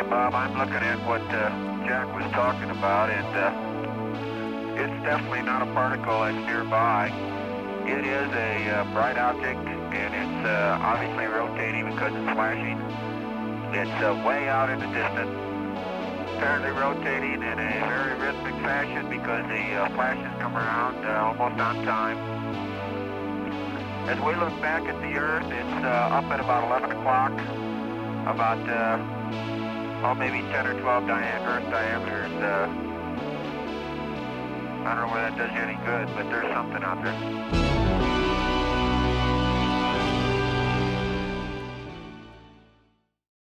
Okay, Bob, I'm looking at what Jack was talking about, and it's definitely not a particle that's nearby. It is a bright object, and it's obviously rotating because it's flashing. It's way out in the distance, apparently rotating in a very rhythmic fashion because the flashes come around almost on time. As we look back at the Earth, it's up at about 11 o'clock, about maybe 10 or 12 Earth diameters. I don't know whether that does you any good, but there's something out there.